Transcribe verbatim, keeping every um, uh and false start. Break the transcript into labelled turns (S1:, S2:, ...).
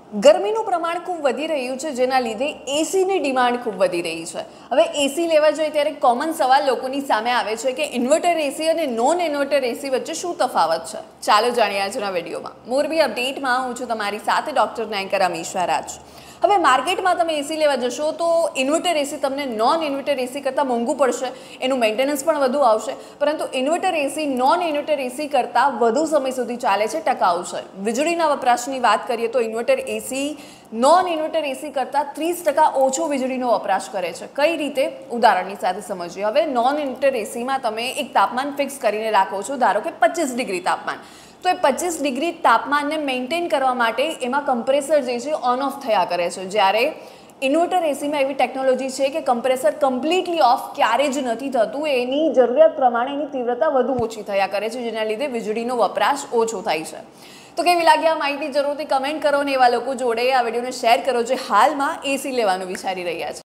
S1: ગરમીનું પ્રમાણ ખૂબ વધી રહ્યું છે, જેના લીધે એસીની ડિમાન્ડ ખૂબ વધી રહી છે। હવે એસી લેવા જોઈએ ત્યારે કોમન સવાલ લોકોની સામે આવે છે કે ઇન્વર્ટર એસી અને નોન ઇન્વર્ટર એસી વચ્ચે શું તફાવત છે। ચાલો જાણીએ આજના વિડીયોમાં। મોરબી અપડેટમાં હું છું તમારી સાથે ડોક્ટર નાયકર અમીશા રાજ। હવે માર્કેટમાં તમે એસી લેવા જશો તો ઇન્વર્ટર એસી તમને નોન ઇન્વર્ટર એસી કરતાં મોંઘું પડશે, એનું મેન્ટેનન્સ પણ વધુ આવશે, પરંતુ inverter AC non inverter AC કરતાં વધુ સમય સુધી ચાલે છે, ટકાઉ છે। વીજળીના વપરાશની વાત કરીએ તો inverter AC non inverter AC કરતાં ત્રીસ ટકા ઓછો વીજળીનો વપરાશ કરે છે। કઈ રીતે, ઉદાહરણની સાથે સમજીએ। હવે નોન ઇન્વર્ટર એસીમાં તમે એક તાપમાન ફિક્સ કરીને રાખો છો, ધારો કે પચીસ ડિગ્રી તાપમાન, તો એ પચીસ ડિગ્રી તાપમાનને મેન્ટેન કરવા માટે એમાં કમ્પ્રેસર જે છે ઓન ઓફ થયા કરે છે, જ્યારે ઇન્વર્ટર એસીમાં એવી ટેકનોલોજી છે કે કમ્પ્રેસર કમ્પ્લીટલી ઓફ ક્યારે જ નથી થતું, એની જરૂરિયાત પ્રમાણે એની તીવ્રતા વધુ ઓછી થયા કરે છે, જેના લીધે વીજળીનો વપરાશ ઓછો થાય છે। તો કેવી લાગી આ માહિતી, જરૂરથી કમેન્ટ કરો ને એવા લોકો જોડે આ વિડીયોને શેર કરો જે હાલમાં એસી લેવાનું વિચારી રહ્યા છે।